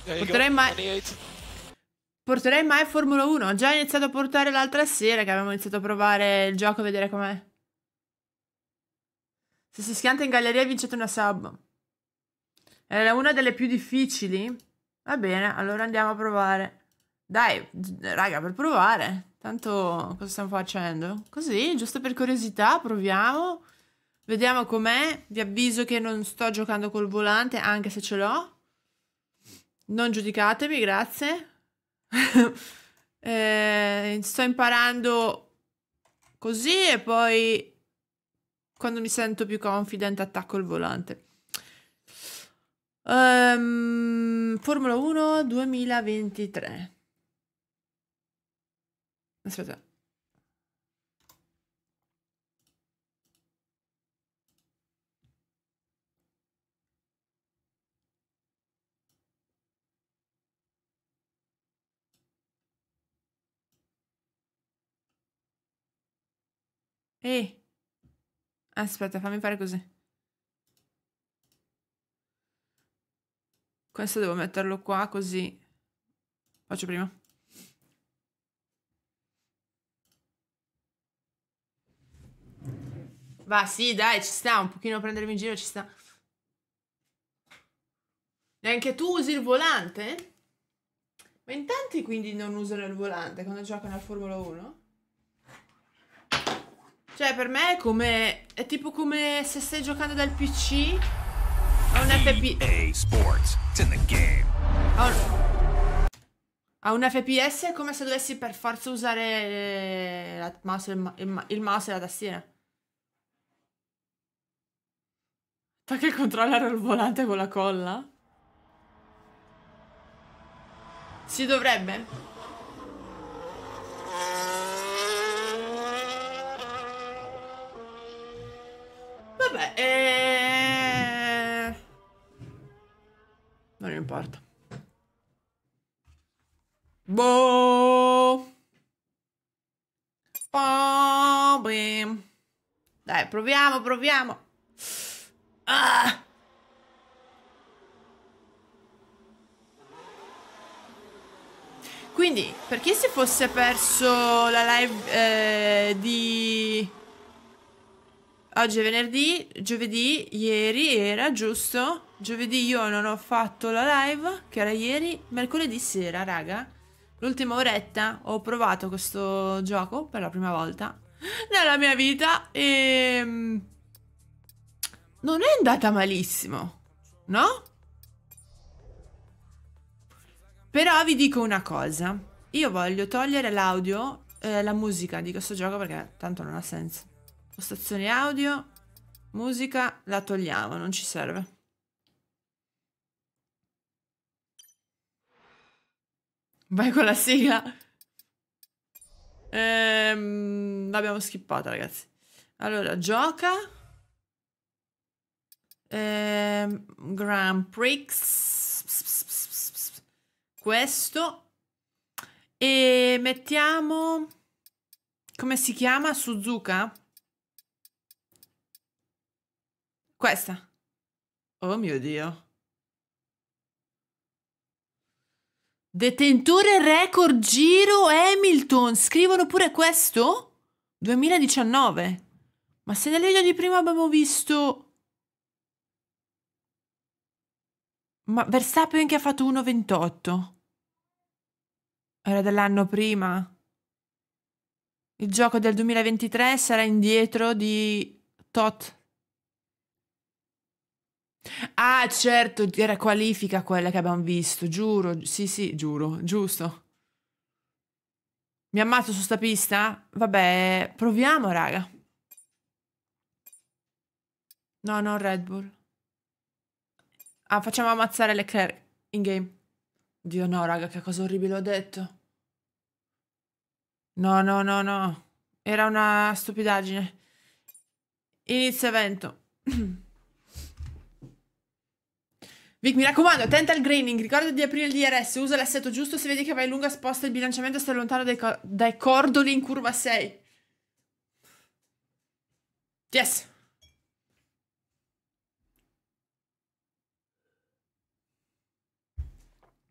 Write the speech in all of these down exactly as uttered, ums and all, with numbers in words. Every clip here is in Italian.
Porterei mai... Porterei mai Formula uno. Ho già iniziato a portare l'altra sera che avevamo iniziato a provare il gioco, a vedere com'è. Se si schianta in galleria vincete una sub. Era una delle più difficili? Va bene, allora andiamo a provare. Dai, raga, per provare. Tanto cosa stiamo facendo? Così, giusto per curiosità, proviamo. Vediamo com'è. Vi avviso che non sto giocando col volante, anche se ce l'ho. Non giudicatemi, grazie. eh, sto imparando così e poi quando mi sento più confident attacco il volante. Um, Formula uno duemilaventitré. Aspetta. Ehi. Aspetta, fammi fare così. Questo devo metterlo qua così. Faccio prima. Va, sì, dai, ci sta. Un pochino a prendermi in giro, ci sta. E anche tu usi il volante? Ma in tanti quindi non usano il volante quando giocano a Formula uno? Cioè, per me è come... È tipo come se stai giocando dal P C a un F P... E A Sports. It's in the game. A un... a un F P S è come se dovessi per forza usare la mouse, il, ma- il ma- il mouse e la tastiera. Attacca il controller al volante con la colla? Si dovrebbe? Vabbè, eh... non importa. Boh. Boh, bim. Dai, proviamo, proviamo. Ah. Quindi, per chi si fosse perso la live eh, di... Oggi è venerdì, giovedì, ieri era, giusto? Giovedì io non ho fatto la live, che era ieri, mercoledì sera, raga. L'ultima oretta ho provato questo gioco per la prima volta nella mia vita e... non è andata malissimo, no? Però vi dico una cosa, io voglio togliere l'audio, eh, la musica di questo gioco perché tanto non ha senso. Postazioni audio, musica, la togliamo, non ci serve. Vai con la sigla. Ehm, l'abbiamo skippata, ragazzi. Allora, gioca. Ehm, Grand Prix. Questo. E mettiamo... Come si chiama? Suzuka? Questa. Oh mio Dio. Detentore record giro Hamilton. Scrivono pure questo? duemiladiciannove. Ma se nel video di prima abbiamo visto... Ma Verstappen che ha fatto uno ventotto. Era dell'anno prima. Il gioco del duemilaventitré sarà indietro di tot. Ah, certo, era qualifica quella che abbiamo visto, giuro. Sì, sì, giuro, giusto. Mi ammazzo su sta pista? Vabbè, proviamo, raga. No, no, Red Bull. Ah, facciamo ammazzare Leclerc in game. Dio no, raga, che cosa orribile ho detto. No, no, no, no. Era una stupidaggine. Inizio evento. Vic, mi raccomando, attenta al graining. Ricorda di aprire il D R S. Usa l'assetto giusto. Se vedi che vai lunga, sposta il bilanciamento e stai lontano dai, co dai cordoli in curva sei. Yes.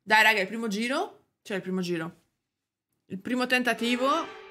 Dai, raga, il primo giro. Cioè, il primo giro. Il primo tentativo.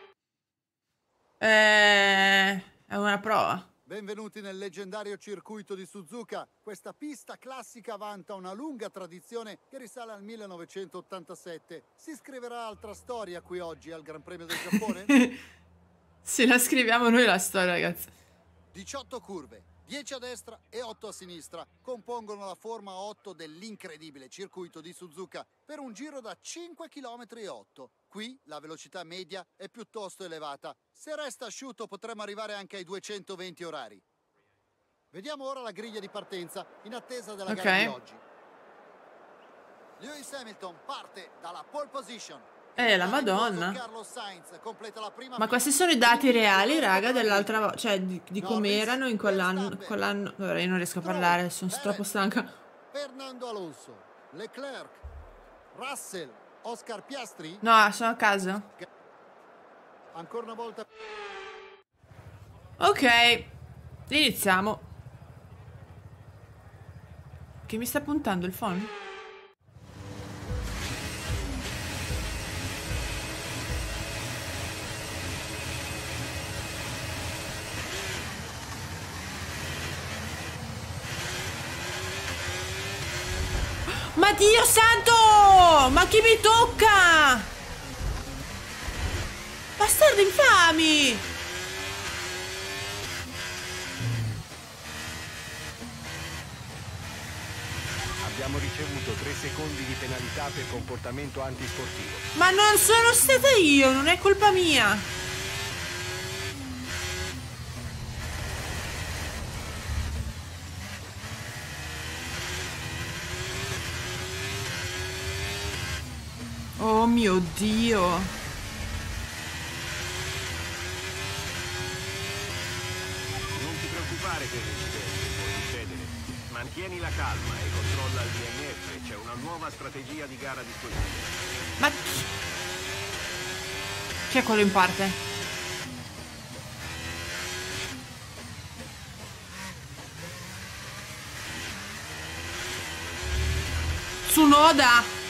È, è una prova. Benvenuti nel leggendario circuito di Suzuka. Questa pista classica vanta una lunga tradizione che risale al millenovecentottantasette. Si scriverà altra storia qui oggi al Gran Premio del Giappone? Se la scriviamo noi la storia, ragazzi. diciotto curve, dieci a destra e otto a sinistra, compongono la forma otto dell'incredibile circuito di Suzuka per un giro da cinque virgola otto chilometri. Qui la velocità media è piuttosto elevata. Se resta asciutto potremmo arrivare anche ai duecentoventi orari. Vediamo ora la griglia di partenza in attesa della Ok. gara di oggi. Lewis Hamilton parte dalla pole position. Eh, la Madonna. Carlos Sainz completa la prima Ma questi sono i dati reali, raga, dell'altra volta. Cioè, di, di come erano in quell'anno. Quell'anno. Vabbè, io non riesco a parlare, sono troppo stanca. Fernando Alonso, Leclerc, Russell, Oscar Piastri. No, sono a casa. Ancora una volta. Ok, iniziamo. Che mi sta puntando il phone? Ma Dio santo! Ma chi mi tocca? Bastardi infami! Abbiamo ricevuto tre secondi di penalità per comportamento antisportivo. Ma non sono stata io, non è colpa mia. Oh mio Dio. Non ti preoccupare per l'incidente, può succedere. Mantieni la calma e controlla il D N F. C'è una nuova strategia di gara disponibile. Ma chi... chi è quello in parte? Tsunoda!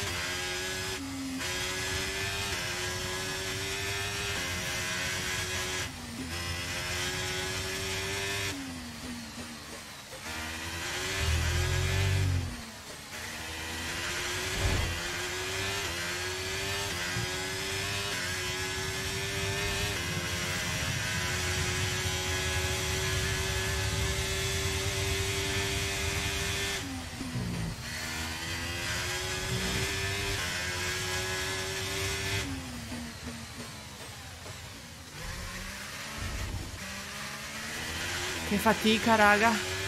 Che fatica, raga.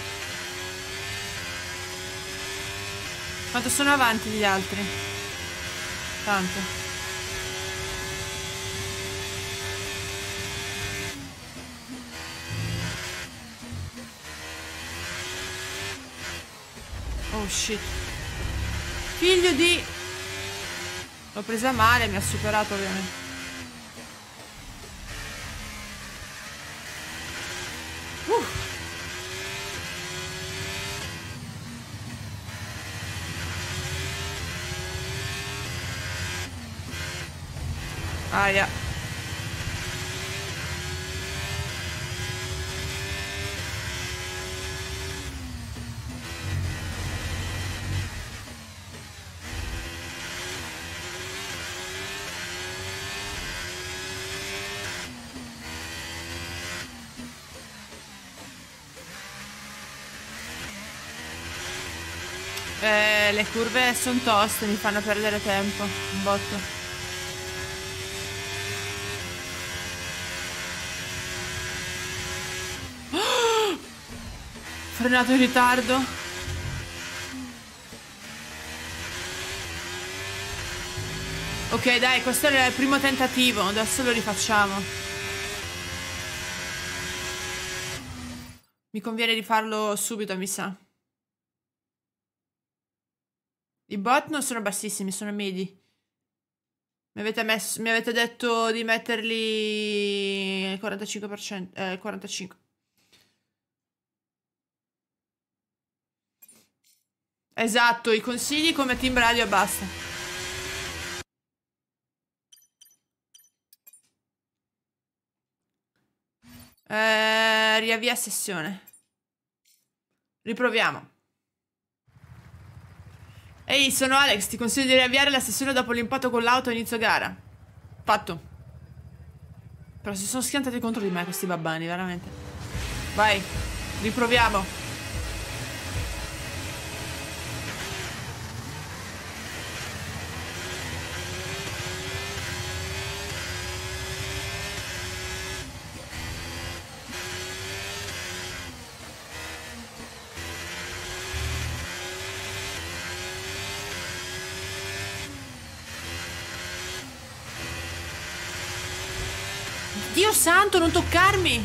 Quanto sono avanti gli altri? Tanto. Oh shit. Figlio di... L'ho presa male, mi ha superato ovviamente. Aia. Eh, le curve sono toste, mi fanno perdere tempo. Un botto. Frenato in ritardo. Ok, dai, questo è il primo tentativo. Adesso lo rifacciamo. Mi conviene rifarlo subito, mi sa. I bot non sono bassissimi, sono medi. Mi avete, messo, mi avete detto di metterli il quarantacinque per cento. Eh, quarantacinque. Esatto, i consigli come Team Radio e basta. Eh, riavvia sessione. Riproviamo. Ehi, sono Alex, ti consiglio di riavviare la sessione dopo l'impatto con l'auto a inizio gara. Fatto. Però si sono schiantati contro di me questi babbani, veramente. Vai, riproviamo. Dio santo, non toccarmi!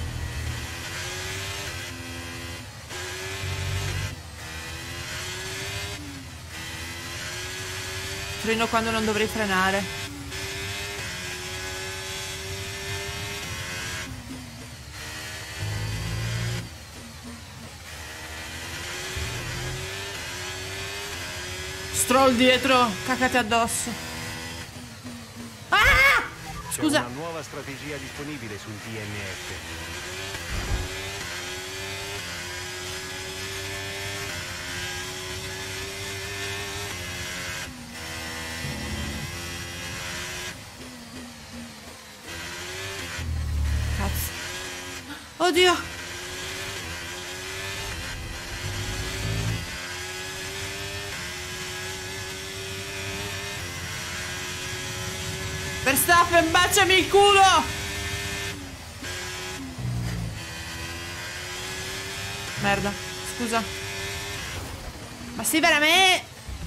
Freno quando non dovrei frenare. Stroll dietro, cacate addosso. Scusa. C'è una nuova strategia disponibile sul D N F. Cazzo. Oddio. Verstappen, baciami il culo! Merda, scusa. Ma sei veramente...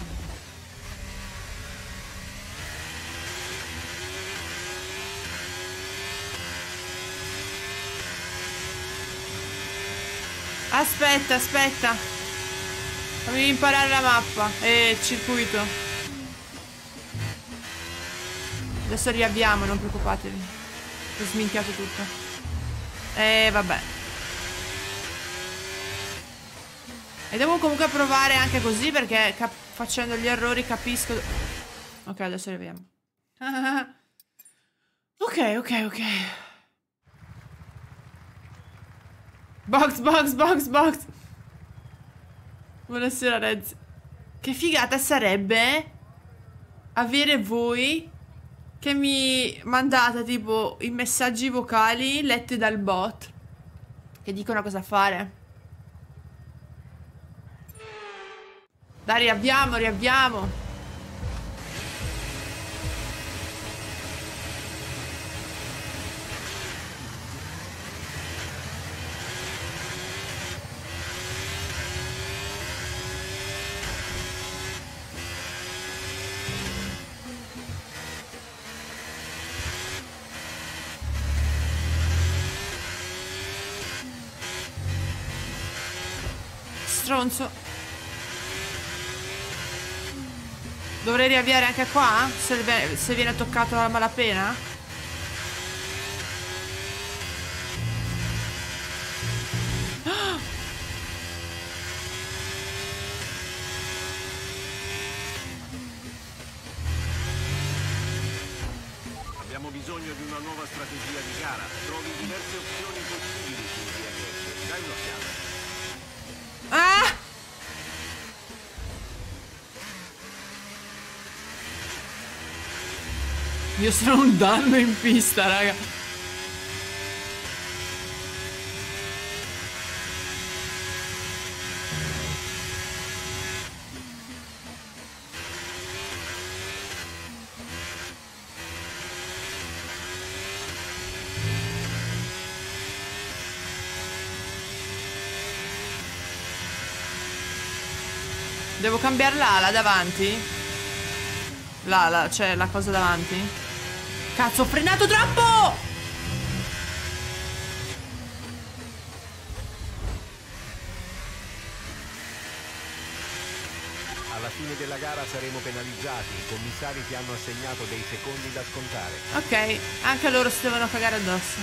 Aspetta, aspetta. Fammi imparare la mappa e il circuito. Adesso riavviamo, non preoccupatevi. Ho sminchiato tutto. E vabbè. E devo comunque provare anche così perché facendo gli errori capisco. Ok, adesso riavviamo. Ok, ok, ok. Box, box, box, box. Buonasera, Rez. Che figata sarebbe avere voi che mi mandate tipo i messaggi vocali letti dal bot che dicono cosa fare. Dai, riavviamo, riavviamo. Stronzo. Dovrei riavviare anche qua? Se, se viene toccato a malapena? Ah! Abbiamo bisogno di una nuova strategia di gara. Trovi diverse opzioni possibili sul D N F. Dai un'occhiata. Ah! Io sono un danno in pista, raga. Devo cambiare l'ala davanti? L'ala, cioè la cosa davanti? Cazzo, ho frenato troppo! Alla fine della gara saremo penalizzati. I commissari ti hanno assegnato dei secondi da scontare. Ok, anche loro si devono cagare addosso.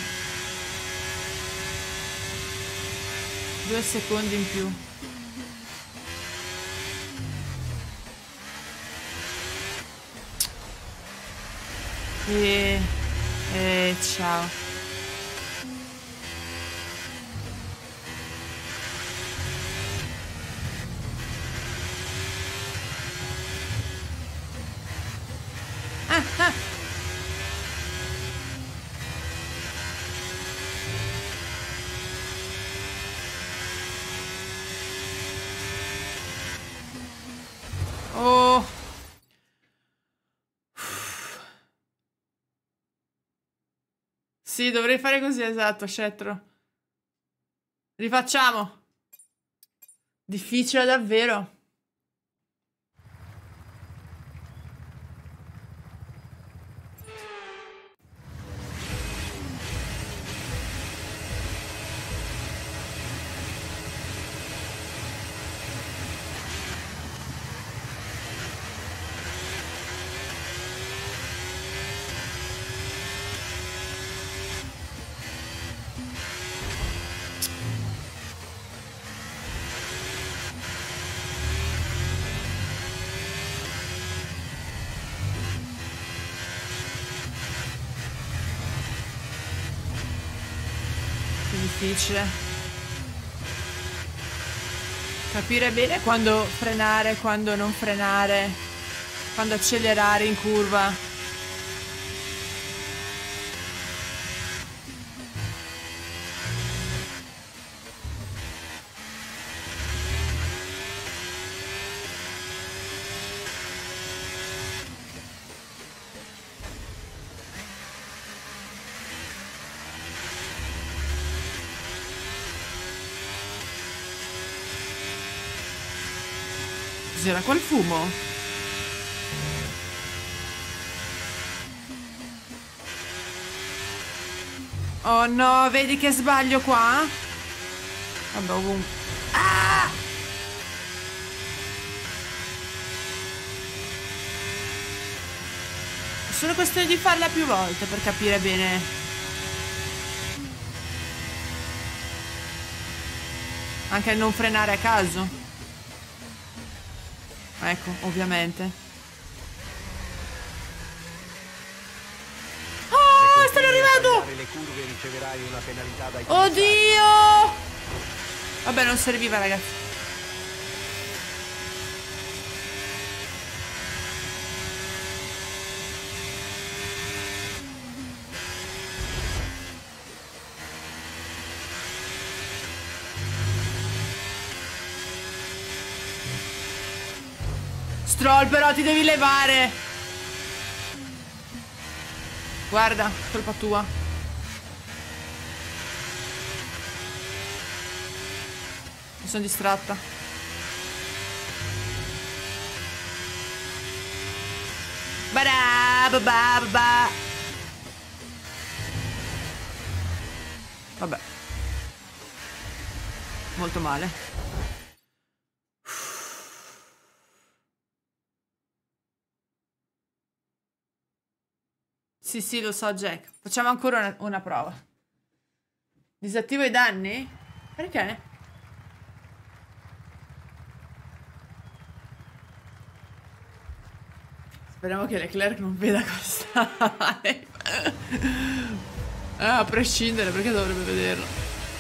Due secondi in più. E... e ciao. Ah, ah. Oh. Sì, dovrei fare così, esatto, scettro. Rifacciamo. Difficile davvero. Difficile capire bene quando frenare, quando non frenare, quando accelerare in curva. Cos'era quel fumo? Oh no, vedi che sbaglio qua? Vabbè, ovunque. Ah! È solo questione di farla più volte per capire bene. Anche il non frenare a caso. Ecco, ovviamente. Oh, stanno arrivando! Le curve riceverai una penalità dai Oddio! Vabbè, non serviva, ragazzi. Stroll, però ti devi levare. Guarda, colpa tua. Mi sono distratta. Ba-da, ba-ba, ba-ba. Vabbè. Molto male. Sì, sì, lo so, Jack. Facciamo ancora una, una prova. Disattivo i danni? Perché? Speriamo che Leclerc non veda questa live. Ah, a prescindere, perché dovrebbe vederlo?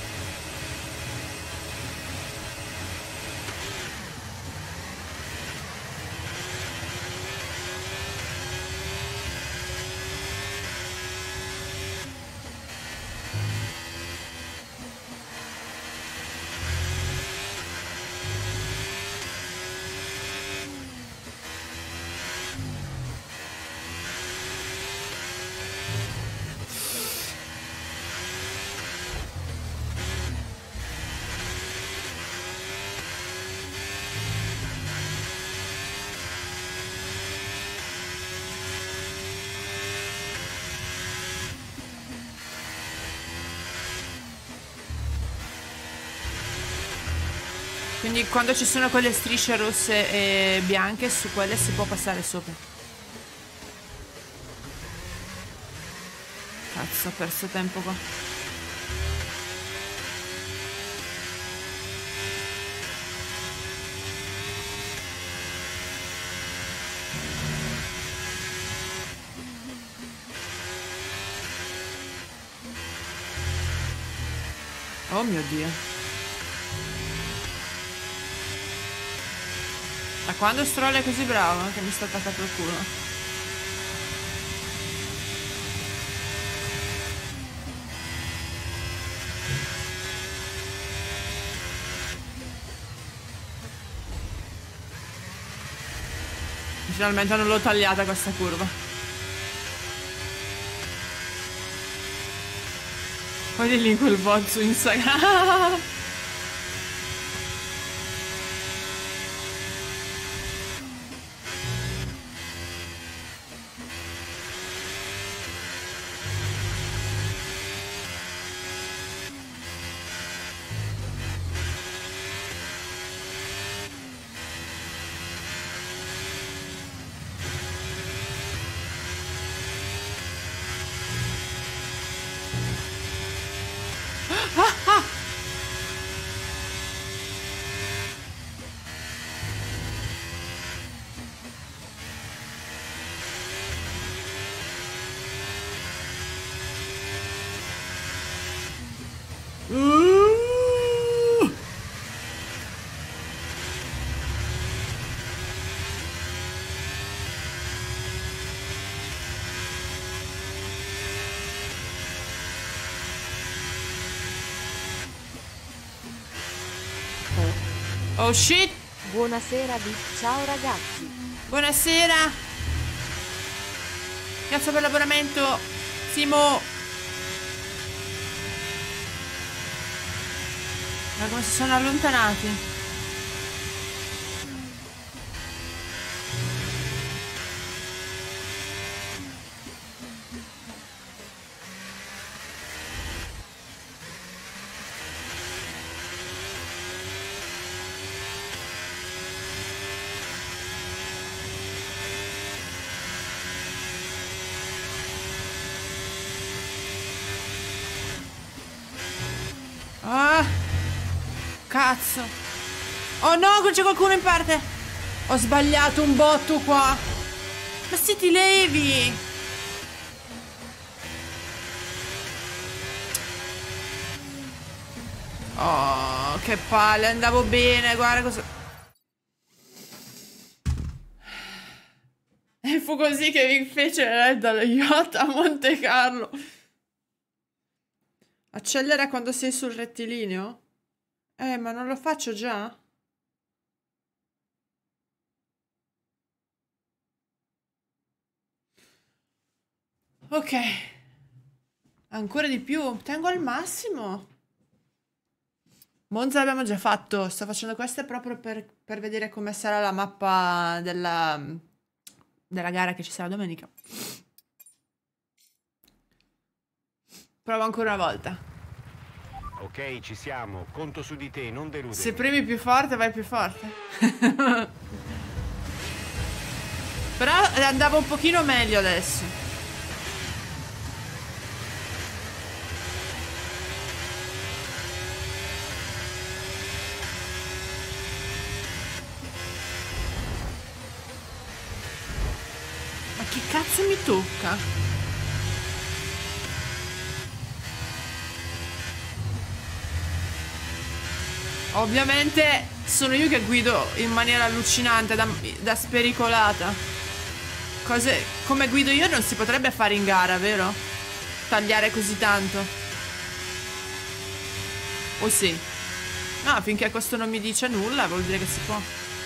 Quindi quando ci sono quelle strisce rosse e bianche, su quelle si può passare sopra. Cazzo, ho perso tempo qua. Oh mio Dio. Da quando Stroll è così bravo che mi sta attaccato il culo? Finalmente non l'ho tagliata questa curva. Poi lì in quel bot su Instagram. Uh! Oh shit! Buonasera Vi, ciao ragazzi. Buonasera! Grazie per l'abbonamento, Simo! Ma come si sono allontanati? Ah! Cazzo! Oh no, c'è qualcuno in parte! Ho sbagliato un botto qua! Ma se ti levi! Oh, che palle, andavo bene, guarda cosa... E fu così che mi fece dallo yacht a Monte Carlo. Accelera quando sei sul rettilineo? Eh, ma non lo faccio già? Ok. Ancora di più. Tengo al massimo. Monza l'abbiamo già fatto. Sto facendo queste proprio per, per vedere come sarà la mappa della, della gara che ci sarà domenica. Provo ancora una volta. Ok, ci siamo. Conto su di te, non deludere. Se premi più forte, vai più forte. Però andavo un pochino meglio adesso. Ma che cazzo mi tocca? Ovviamente sono io che guido in maniera allucinante, da, da spericolata. Cose come guido io non si potrebbe fare in gara, vero? Tagliare così tanto. O sì? No, finché questo non mi dice nulla vuol dire che si può.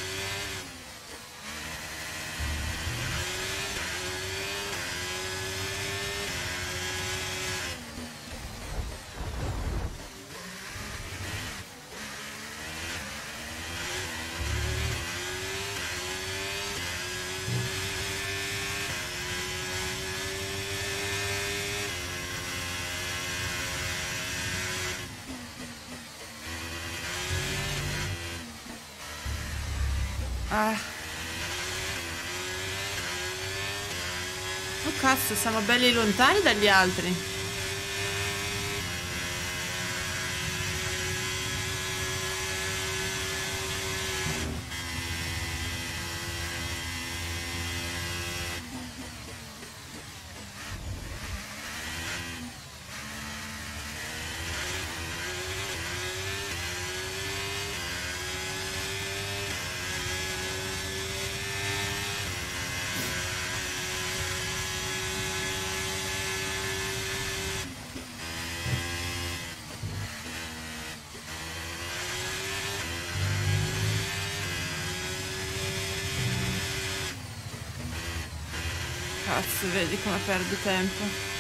Ah. Oh cazzo, siamo belli lontani dagli altri. Cazzo, vedi come perdo tempo.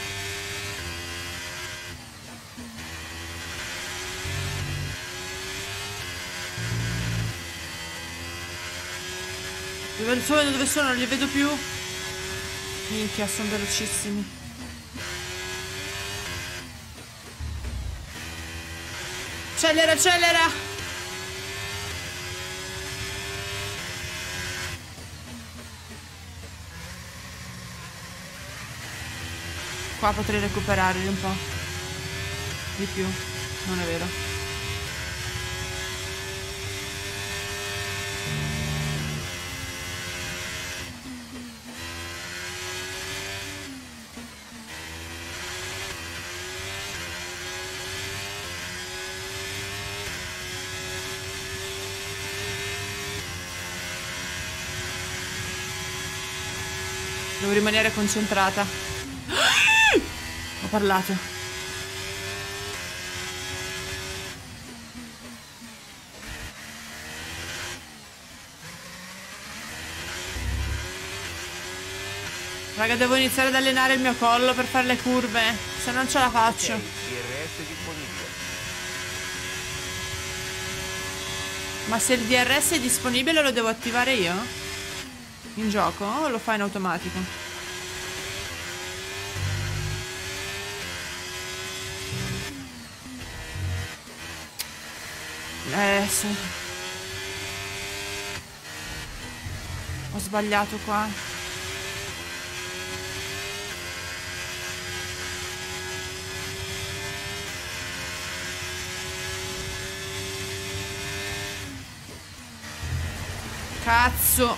Dove sono? Dove sono? Non li vedo più. Minchia, sono velocissimi. Accelera, accelera! Qua potrei recuperarli un po' di più. Non è vero. Devo rimanere concentrata. Ho parlato. Raga, devo iniziare ad allenare il mio collo per fare le curve, se non ce la faccio. Ok, D R S disponibile. Ma se il D R S è disponibile lo devo attivare io? In gioco? O lo fa in automatico? Eh, sì. Ho sbagliato qua. Cazzo.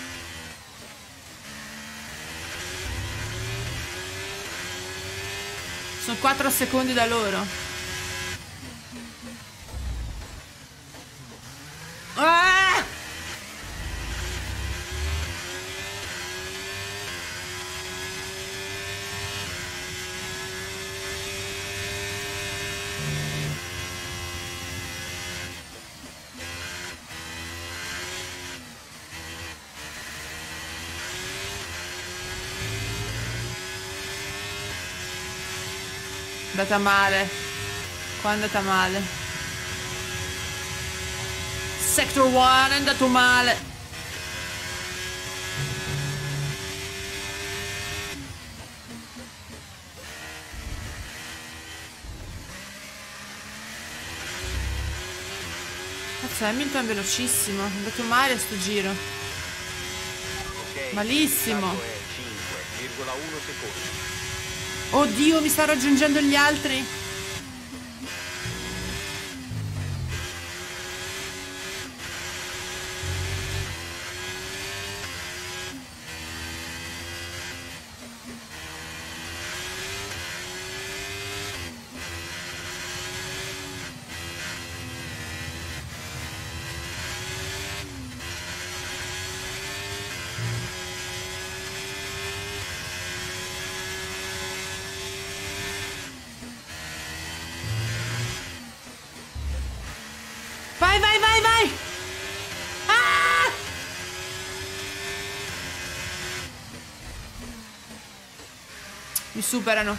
Sono quattro secondi da loro. Ah! È andata male. Qua è andata male. Sector uno è andato male. Cazzo, Hamilton è velocissimo. È andato male sto giro. Ok, Malissimo. il ritardo è cinque virgola uno secondi. Oddio, mi sta raggiungendo gli altri. Vai, vai, vai, vai! Ah! Mi superano.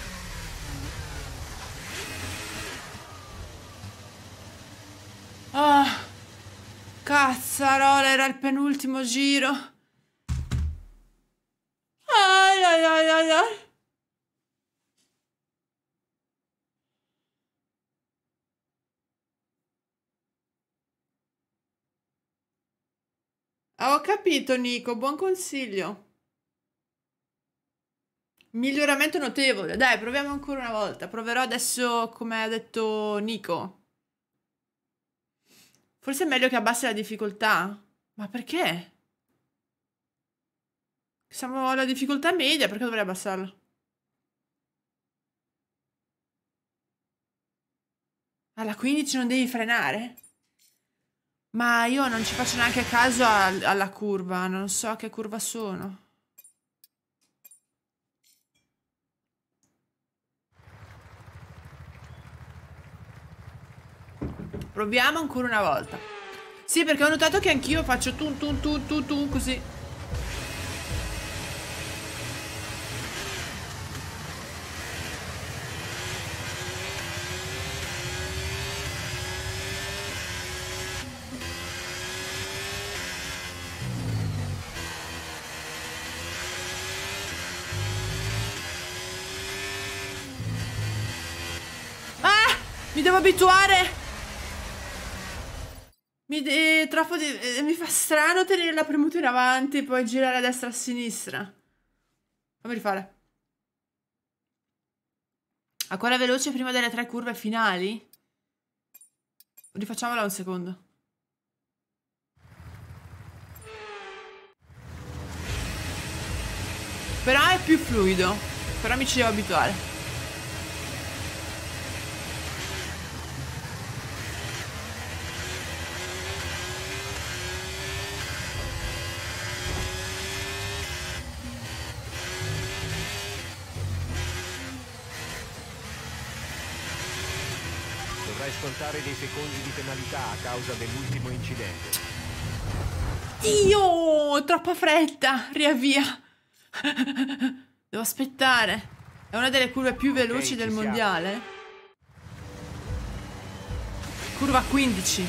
Ah! Cazzarola, era il penultimo giro. Ai, ai, ai, ai, ai. Ho capito, Nico, buon consiglio. Miglioramento notevole. Dai, proviamo ancora una volta. Proverò adesso come ha detto Nico. Forse è meglio che abbassi la difficoltà. Ma perché? Siamo alla difficoltà media, perché dovrei abbassarla? Alla quindici non devi frenare? Ma io non ci faccio neanche caso al- alla curva, non so che curva sono. Proviamo ancora una volta. Sì, perché ho notato che anch'io faccio tu tu tu tu tu così. Mi devo abituare. Mi, eh, troppo di, eh, mi fa strano tenere la premuta in avanti e poi girare a destra e a sinistra. Fammi rifare. A quella veloce prima delle tre curve finali? Rifacciamola un secondo. Però è più fluido. Però mi ci devo abituare. Dovrai scontare dei secondi di penalità a causa dell'ultimo incidente. Dio, troppa fretta. Riavvia. Devo aspettare. È una delle curve più veloci Ok, del ci siamo. mondiale. Curva quindici.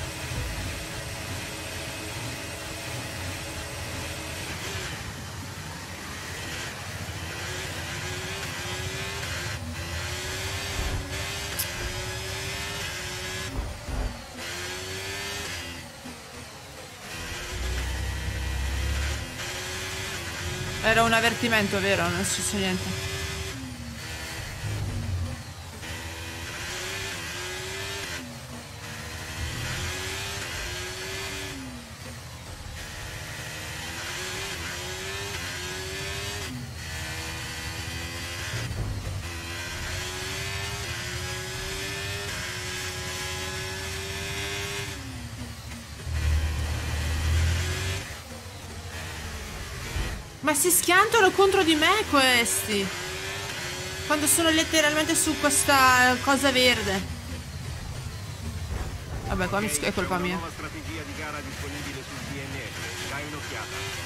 Era un avvertimento, vero? Non è successo niente. Ma si schiantano contro di me questi. Quando sono letteralmente su questa cosa verde. Vabbè, qua mi Ok, è colpa c'è una mia. nuova strategia di gara disponibile sul D N F. Dai un'occhiata.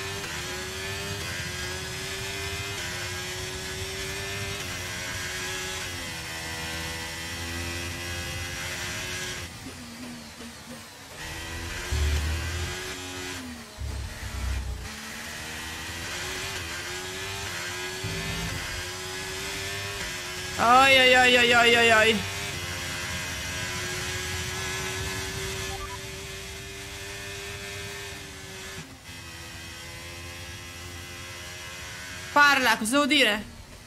Oi oi oi oi oi oi oi. Parla, cosa devo dire?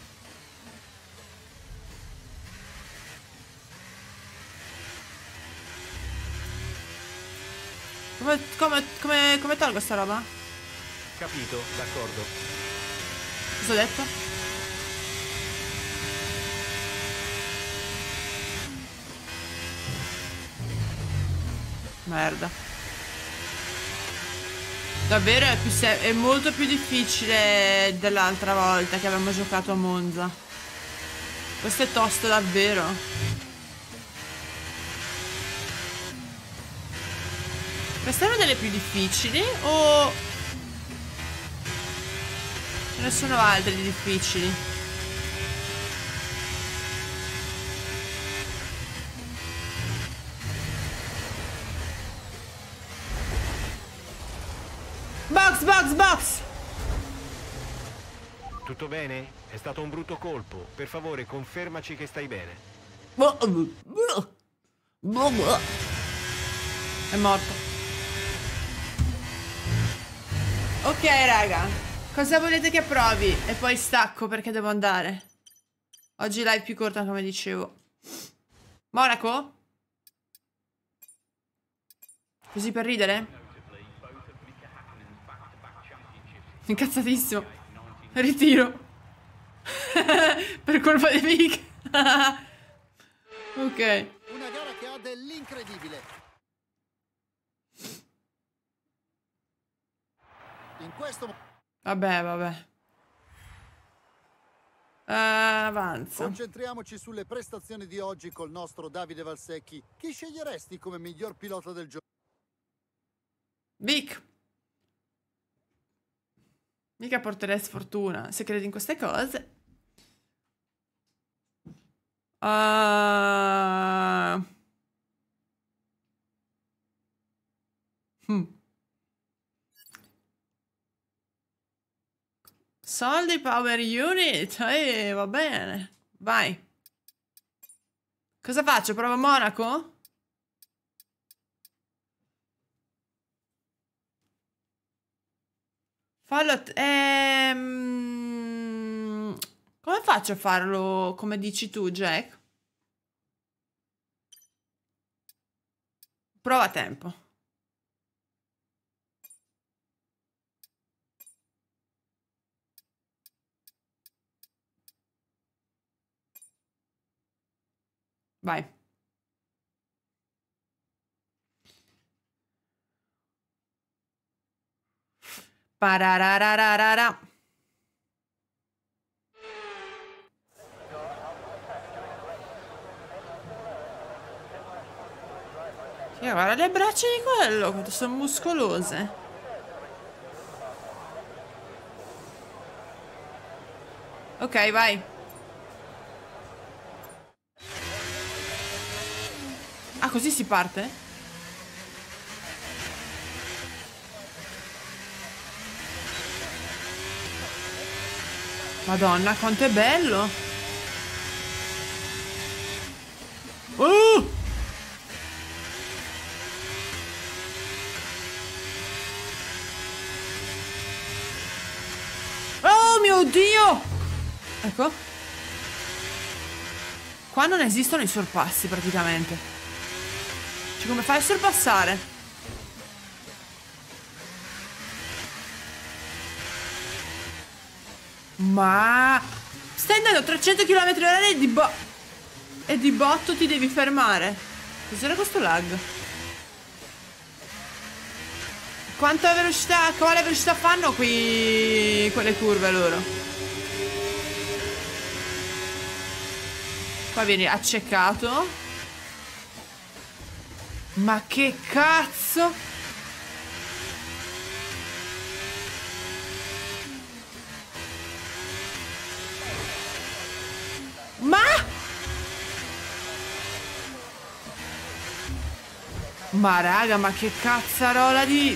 Come, come, come, come tolgo sta roba? Capito, d'accordo. Cosa ho detto? Merda. Davvero è, più se- è molto più difficile dell'altra volta che avevamo giocato a Monza. Questo è tosto davvero. Queste erano delle più difficili o ce ne sono altre di difficili? Box, box, box! Tutto bene? È stato un brutto colpo. Per favore, confermaci che stai bene. È morto. Ok, raga. Cosa volete che provi? E poi stacco perché devo andare. Oggi live più corta, come dicevo. Monaco? Così per ridere? Incazzatissimo. Ritiro. Per colpa di Mick. Ok. Una gara che ha dell'incredibile. In questo momento Vabbè, vabbè. Uh, avanza. concentriamoci sulle prestazioni di oggi col nostro Davide Valsecchi. Chi sceglieresti come miglior pilota del gioco? Vic. Mica porterei sfortuna se credi in queste cose. Uh... Hmm. Soldi Power Unit. Eh, va bene. Vai. Cosa faccio? Prova Monaco? Fallo... Ehm... Come faccio a farlo come dici tu, Jack? Prova a tempo. Vai. Pararararara. Sì, guarda le braccia di quello, quanto sono muscolose. Ok, vai. Ah, così si parte? Madonna, quanto è bello! Uh! Oh mio Dio! Ecco. Qua non esistono i sorpassi praticamente. Cioè, come fai a sorpassare? Ma... Stai andando a trecento chilometri orari e di bo... E di botto ti devi fermare. Cos'era questo lag? Quanta velocità... Quale velocità fanno qui... Quelle curve loro? Qua vieni accecato. Ma che cazzo? Ma? Ma raga, ma che cazzarola di...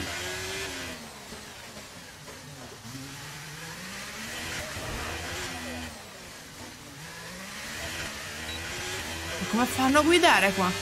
Ma come fanno a guidare qua?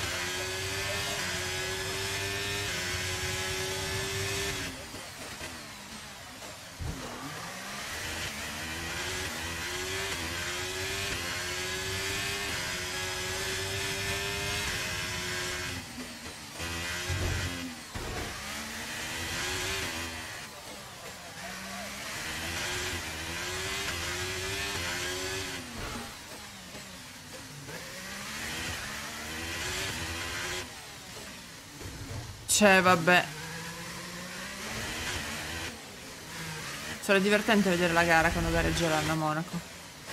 Cioè, vabbè. Sarà divertente vedere la gara quando gareggeranno a Monaco.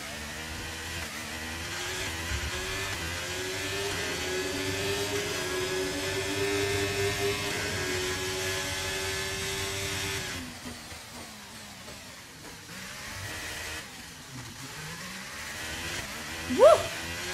Woo!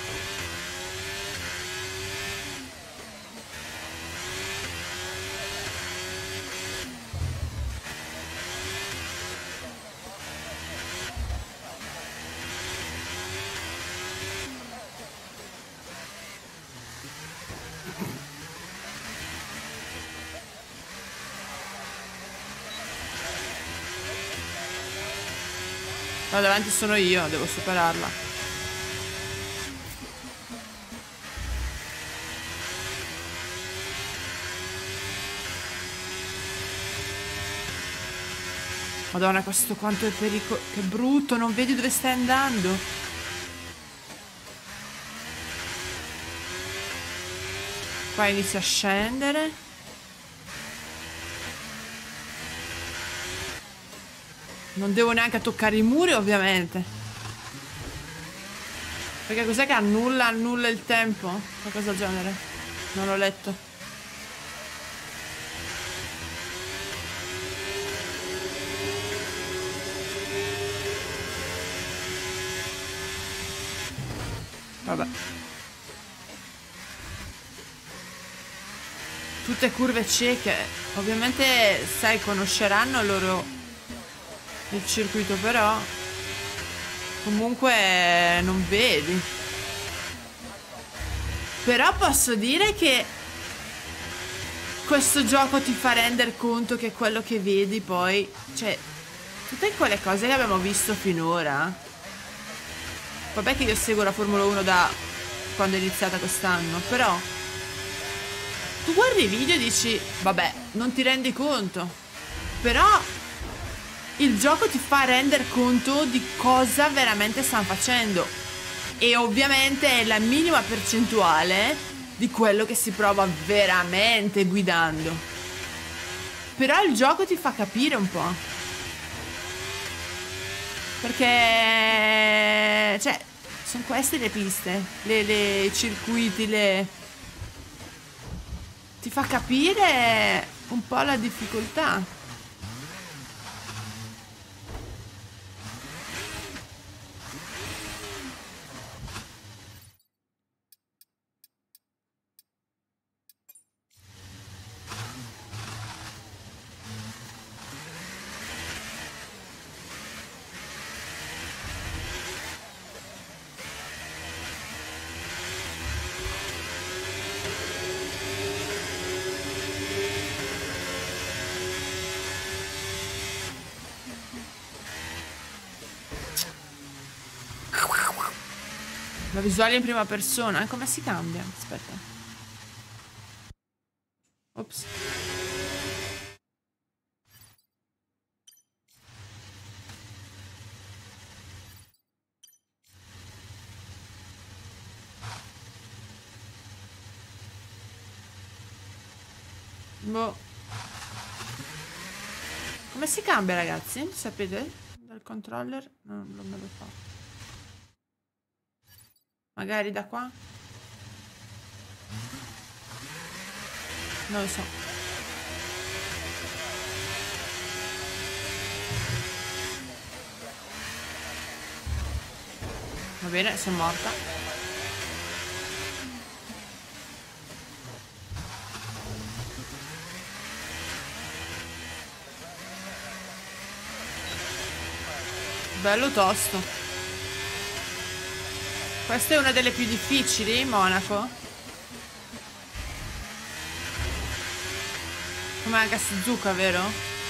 No, davanti sono io, devo superarla. Madonna, questo quanto è pericolo. Che brutto, non vedi dove stai andando. Qua inizia a scendere. Non devo neanche toccare i muri, ovviamente. Perché cos'è che annulla, annulla il tempo? Qualcosa del genere. Non l'ho letto. Vabbè. Tutte curve cieche. Ovviamente, sai, conosceranno loro il circuito, però comunque non vedi. Però posso dire che questo gioco ti fa rendere conto che quello che vedi poi, cioè, tutte quelle cose che abbiamo visto finora. Vabbè che io seguo la Formula uno da quando è iniziata quest'anno, però tu guardi i video e dici, vabbè, non ti rendi conto. Però il gioco ti fa rendere conto di cosa veramente stanno facendo. E ovviamente è la minima percentuale di quello che si prova veramente guidando. Però il gioco ti fa capire un po'. Perché, cioè, sono queste le piste, le, le i circuiti, le... ti fa capire un po' la difficoltà. La visuale in prima persona, eh? Come si cambia? Aspetta. Ops. Boh. Come si cambia, ragazzi? Sapete? Dal controller? No, non me lo fa. Magari da qua? Non lo so. Va bene, sono morta. Bello tosto. Questa è una delle più difficili, Monaco. Come anche a Suzuka, vero?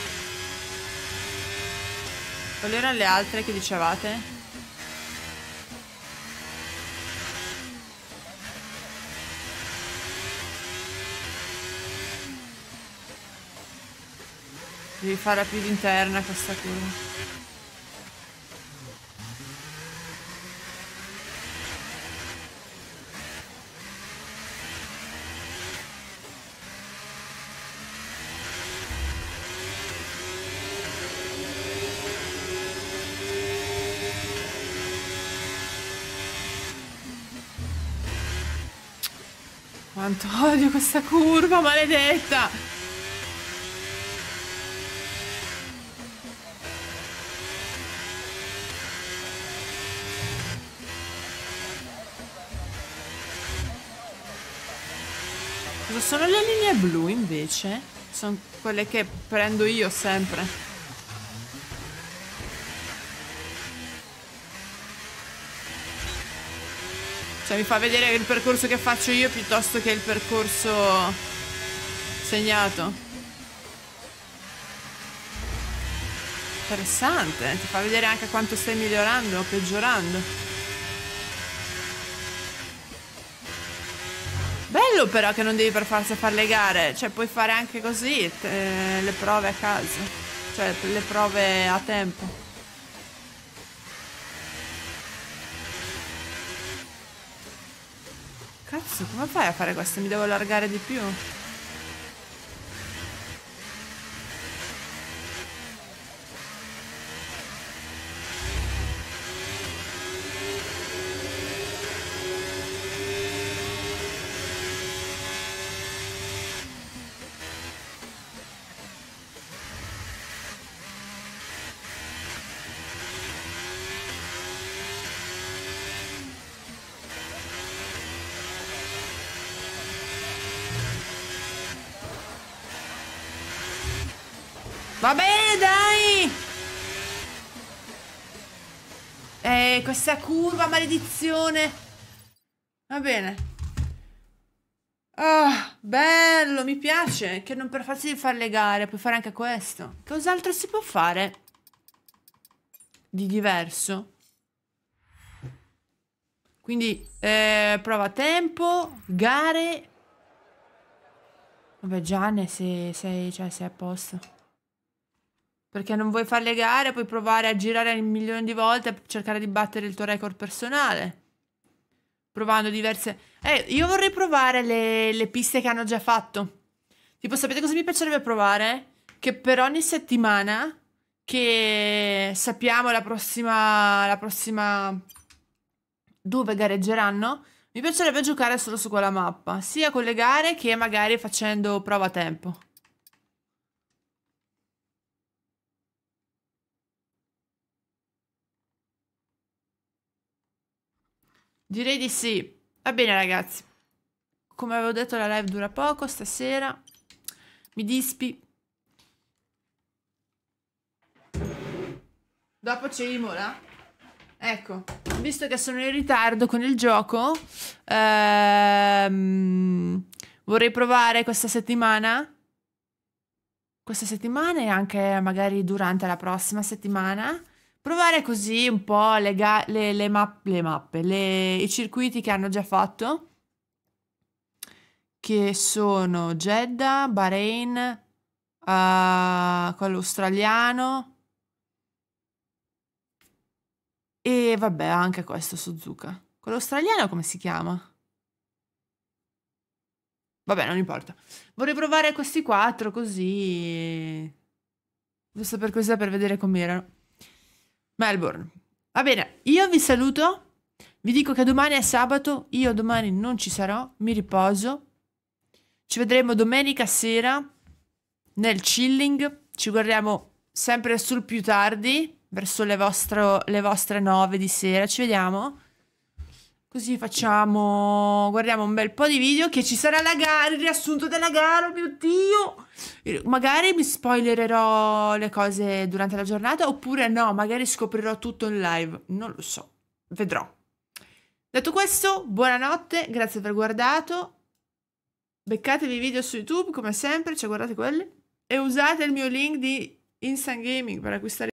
Quali erano le altre che dicevate? Devi farla più d'interna questa curva. Quanto odio questa curva, maledetta! Cosa sono le linee blu invece? Sono quelle che prendo io sempre. Cioè mi fa vedere il percorso che faccio io piuttosto che il percorso segnato. Interessante, ti fa vedere anche quanto stai migliorando o peggiorando. Bello però che non devi per forza fare le gare, cioè puoi fare anche così te, le prove a casa, cioè le prove a tempo. Cazzo, come fai a fare questo? Mi devo allargare di più? Va bene, dai! Eh, questa curva, maledizione. Va bene. Ah, bello, mi piace. Che non per farsi fare le gare, puoi fare anche questo. Cos'altro si può fare di diverso? Quindi, eh, prova tempo, gare. Vabbè, Gianne, se sei, cioè, sei a posto. Perché non vuoi fare le gare, puoi provare a girare un milione di volte per cercare di battere il tuo record personale. Provando diverse... Eh, io vorrei provare le, le piste che hanno già fatto. Tipo, sapete cosa mi piacerebbe provare? Che per ogni settimana che sappiamo la prossima... La prossima... dove gareggeranno, mi piacerebbe giocare solo su quella mappa. Sia con le gare che magari facendo prova tempo. Direi di sì. Va bene ragazzi. Come avevo detto la live dura poco stasera. Mi dispi. Dopo c'è Imola. Ecco, visto che sono in ritardo con il gioco, ehm, vorrei provare questa settimana. Questa settimana e anche magari durante la prossima settimana. Provare così un po' le, ga- le, le, map- le mappe, le- i circuiti che hanno già fatto, che sono Jeddah, Bahrain, eh, quello australiano e vabbè anche questo Suzuka. Quello australiano come si chiama? Vabbè, non importa. Vorrei provare questi quattro così, giusto per così, per vedere com'erano. Melbourne. Va bene, io vi saluto. Vi dico che domani è sabato. Io domani non ci sarò. Mi riposo. Ci vedremo domenica sera nel chilling. Ci guardiamo sempre sul più tardi, verso le vostre, le vostre nove di sera. Ci vediamo. Così facciamo... Guardiamo un bel po' di video. Che ci sarà la gara, il riassunto della gara. Oh mio Dio! Magari mi spoilererò le cose durante la giornata. Oppure no, magari scoprirò tutto in live. Non lo so. Vedrò. Detto questo, buonanotte. Grazie per aver guardato. Beccatevi i video su YouTube, come sempre. Cioè, guardate quelli. E usate il mio link di Instant Gaming per acquistare